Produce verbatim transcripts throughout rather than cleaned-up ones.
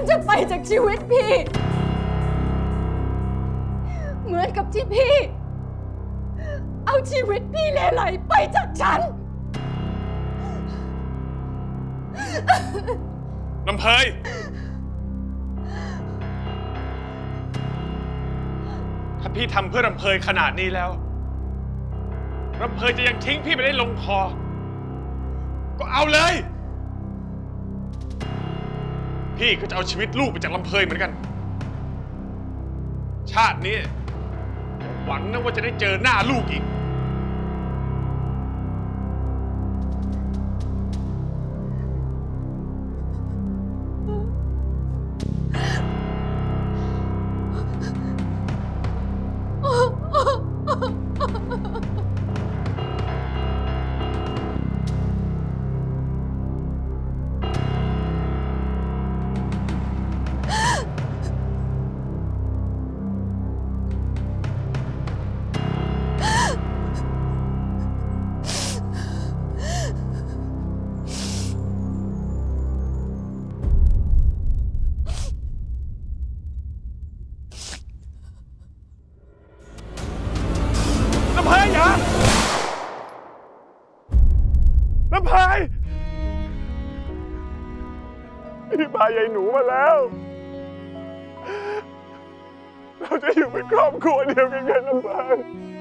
จะไปจากชีวิตพี่เหมือนกับที่พี่เอาชีวิตพี่เลไหลไปจากฉันลำเพยถ้าพี่ทำเพื่อลำเพยขนาดนี้แล้วลำเพยจะยังทิ้งพี่ไปได้ลงคอก็เอาเลยพี่ก็จะเอาชีวิตลูกไปจากลำเพยเหมือนกันชาตินี้หวังนะว่าจะได้เจอหน้าลูกอีกพี่พายายหนูมาแล้วเราจะอยู่เป็นครอบครัวเดียวกันกันลำพาย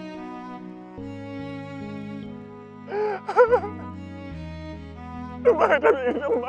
ทำไมทำอย่างนี้ทำไม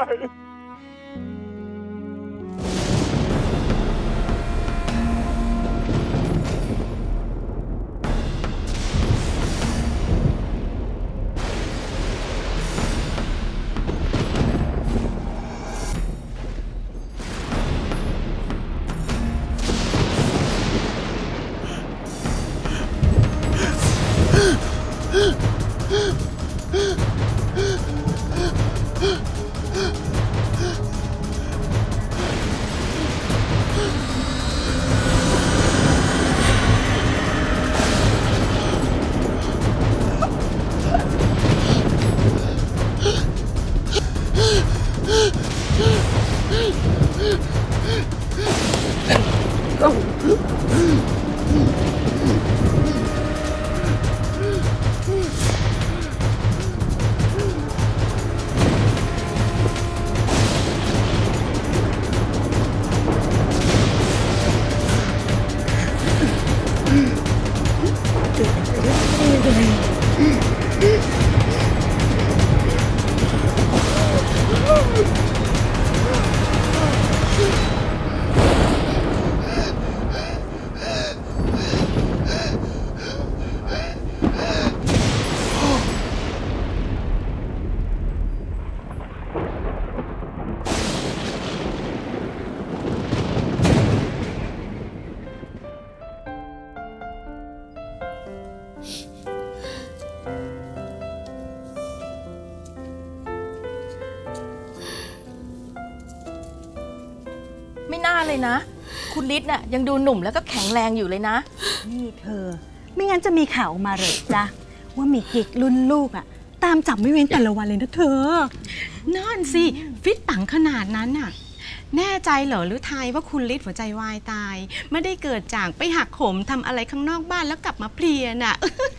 ไม่น่าเลยนะคุณฤทธิ์น่ะยังดูหนุ่มแล้วก็แข็งแรงอยู่เลยนะนี่เธอไม่งั้นจะมีข่าวออกมาเหรอจ๊ะว่ามีกิ๊กรุ่นลูกอ่ะตามจับไม่เว้นแต่ละวันเลยนะเธอนั่นสิฟิตปังขนาดนั้นน่ะแน่ใจเหรอหรือไทยว่าคุณฤทธิ์หัวใจวายตายไม่ได้เกิดจากไปหักโหมทำอะไรข้างนอกบ้านแล้วกลับมาเพลียน่ะ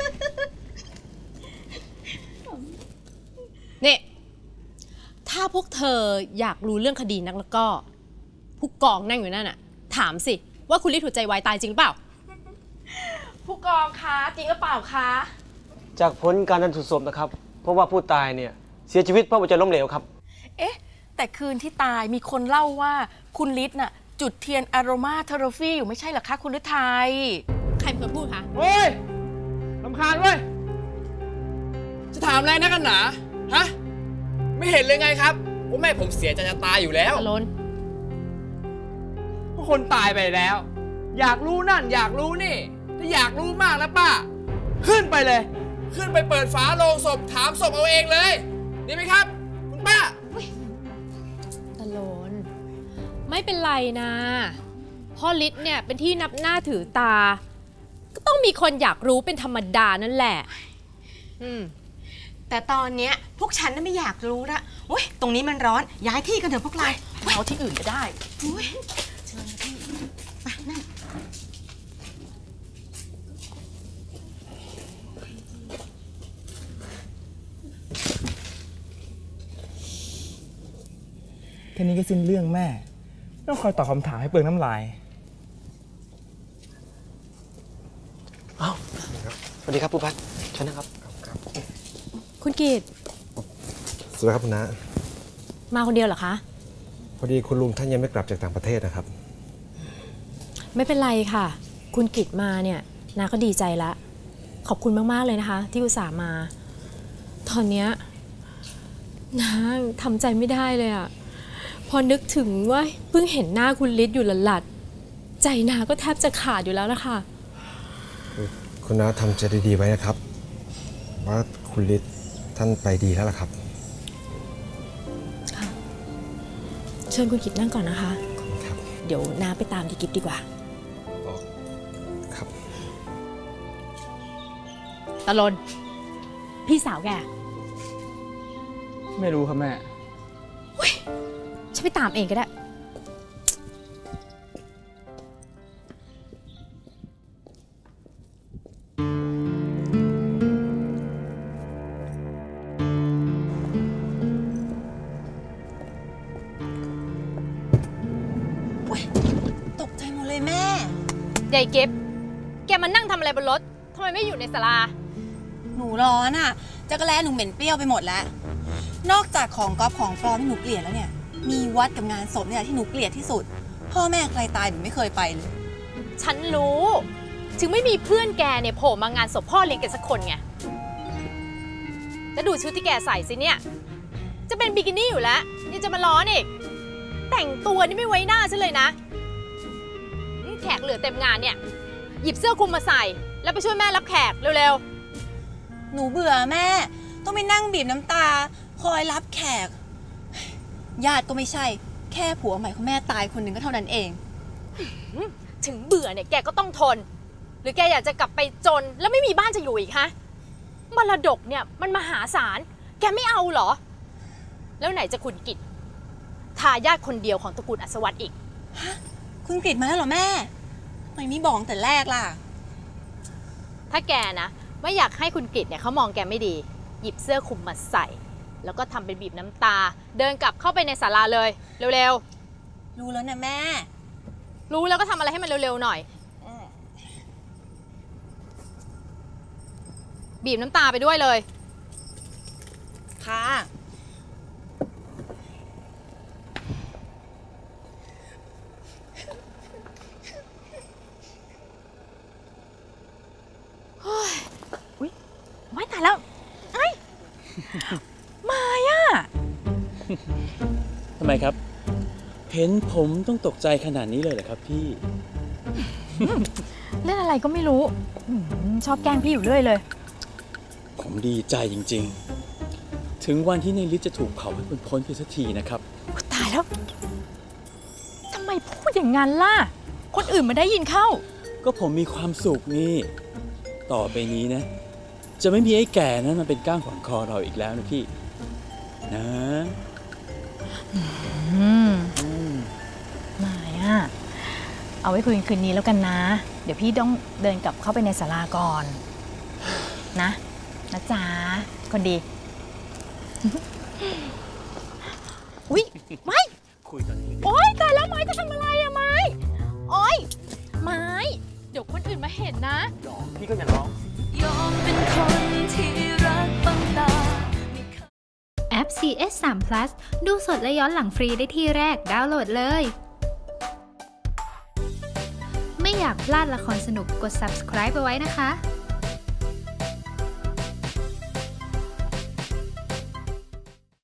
เนี่ยถ้าพวกเธออยากรู้เรื่องคดีนักแล้วก็ผู้กองนั่งอยู่นั่นน่ะถามสิว่าคุณฤทธิ์หัวใจวายตายจริงหรือเปล่าผู้กองคะจริงหรือเปล่าคะจากผลการชันสูตรศพนะครับเพราะว่าผู้ตายเนี่ยเสียชีวิตเพราะหัวใจล้มเหลวครับเอ๊ะแต่คืนที่ตายมีคนเล่าว่าคุณฤทธิ์น่ะจุดเทียนอโรมาเทอราฟีอยู่ไม่ใช่เหรอคะคุณฤทัยใครเป็นคนพูดคะเฮ้ยรำคาญเว้ยจะถามอะไรนักกันหนาฮะไม่เห็นเลยไงครับว่าแม่ผมเสียใจจะตายอยู่แล้วล้นพวกคนตายไปแล้วอยากรู้นั่นอยากรู้นี่ถ้าอยากรู้มากแล้วป้าขึ้นไปเลยขึ้นไปเปิดฝาโลงศพถามศพเอาเองเลยดีไหมครับคุณป้าตะโลนไม่เป็นไรนะพ่อฤทธิ์เนี่ยเป็นที่นับหน้าถือตาก็ต้องมีคนอยากรู้เป็นธรรมดานั่นแหละอืมแต่ตอนเนี้ยพวกฉันน่ะไม่อยากรู้ละโอ๊ยตรงนี้มันร้อนย้ายที่กันเถอะพวกเราเอาที่อื่นก็ได้เชิญพี่ไปนั่งแค่นี้ก็สิ้นเรื่องแม่ต้องคอยตอบคำถามให้เปลืองน้ำลายอ้าวสวัสดีครับผู้พัดเชิญนะครับคุณกีดสวัสดีครับคุณน้ามาคนเดียวเหรอคะพอดีคุณลุงท่านยังไม่กลับจากต่างประเทศนะครับไม่เป็นไรค่ะ คุณกิตมาเนี่ยนาก็ดีใจละขอบคุณมากๆเลยนะคะ ที่อุตส่าห์มา ตอนเนี้ยนาทำใจไม่ได้เลยอะพอนึกถึงว่าเพิ่งเห็นหน้าคุณฤทธิ์อยู่หลัดๆใจนาก็แทบจะขาดอยู่แล้วนะคะคุณน้าทำใจดีๆไว้นะครับ ว่าคุณฤทธิ์ท่านไปดีแล้วล่ะครับเชิญคุณกิตนั่งก่อนนะคะครับเดี๋ยวนาไปตามที่กิตดีกว่าครับตะลนพี่สาวแกไม่รู้ครับแม่ฉันไปตามเองก็ได้ตกใจหมดเลยแม่ยายเก็บแกมานั่งทำอะไรบนรถทำไมไม่อยู่ในศาลาหนูร้อนอ่ะจักรแล้หนูเหม็นเปรี้ยวไปหมดแล้ว นอกจากของก๊อฟของปลอมที่หนูเกลียดแล้วเนี่ย มีวัดกับงานศพเนี่ยที่หนูเกลียดที่สุด พ่อแม่ใครตายหนูไม่เคยไปเลยฉันรู้ ถึงไม่มีเพื่อนแกเนี่ยโผล่มางานศพพ่อเลี้ยงแกสักคนไงแล้วดูชุดที่แกใส่สิเนี่ย จะเป็นบิกินี่อยู่แล้วยังจะมาร้อนอีก แต่งตัวนี่ไม่ไว้หน้าฉันเลยนะแขกเหลือเต็มงานเนี่ย หยิบเสื้อคลุมมาใส่ แล้วไปช่วยแม่รับแขกเร็วหนูเบื่อแม่ ต้องไปนั่งบีบน้ำตา คอยรับแขก ญาติก็ไม่ใช่ แค่ผัวใหม่ของแม่ตายคนหนึ่งก็เท่านั้นเองๆถึงเบื่อเนี่ยแกก็ต้องทน หรือแกอยากจะกลับไปจนแล้วไม่มีบ้านจะอยู่อีกฮะมรดกเนี่ยมันมหาศาลแกไม่เอาเหรอ แล้วไหนจะคุณกิตทายาทคนเดียวของตระกูลอัศวรรษอีกคุณกฤษมาแล้วเหรอแม่ทำไมไม่บอกแต่แรกล่ะถ้าแกนะไม่อยากให้คุณกฤษเนี่ยเขามองแกไม่ดี หยิบเสื้อคลุมมาใส่ แล้วก็ทำเป็นบีบน้ำตา เดินกลับเข้าไปในศาลาเลยเร็วรู้แล้วนะแม่ๆรู้แล้วก็ทำอะไรให้มันเร็วๆหน่อยบีบน้ำตาไปด้วยเลยค่ะไม่ตายแล้วไอ้มาย่ะทำไมครับ เห็นผมต้องตกใจขนาดนี้เลยเหรอครับพี่เล่นอะไรก็ไม่รู้อืมชอบแกล้งพี่อยู่เรื่อยเลยผมดีใจจริงๆ ถึงวันที่ในลิศจะถูกเผาให้พ้นพ้นไปสักทีนะครับตายแล้วทำไมพูดอย่างนั้นล่ะ คนอื่นมาได้ยินเข้าก็ผมมีความสุขนี่ ต่อไปนี้นะ จะไม่มีไอ้แก่นั้นมันเป็นก้างขวางคอเราอีกแล้วนะพี่นะอืมมาย่ะเอาไว้คุยกันคืนนี้แล้วกันนะ เดี๋ยวพี่ต้องเดินกลับเข้าไปในศาลาก่อน นะนะจ๊ะคนดี อุ๊ยไม่คุยตอนนี้โอ๊ยตายแล้วไม้จะทำอะไรอะไม้โอ๊ยไม้เดี๋ยวคนอื่นมาเห็นนะพี่ก็อย่าร้องยอมเป็นคนที่รักบังตาแอป ซี เอส สาม พลัส ดูสดและย้อนหลังฟรีได้ที่แรกดาวน์โหลดเลย ไม่อยากพลาดละครสนุกกด ซับสไครบ์ เอาไว้นะคะ